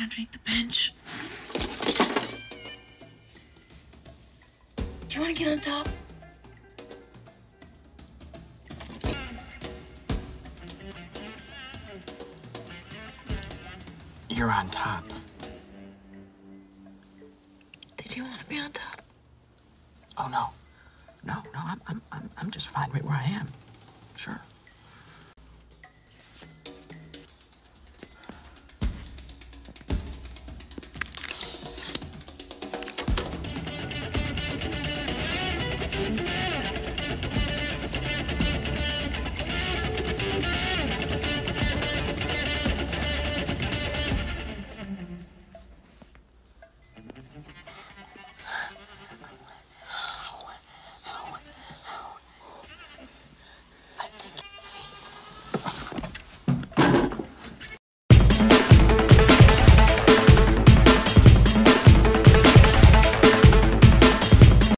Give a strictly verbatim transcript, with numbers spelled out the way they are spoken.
underneath the bench. Do you want to get on top? You're on top. Did you want to be on top? Oh, no. No, no, I'm, I'm, I'm, I'm just fine right where I am. Sure. Mm-hmm.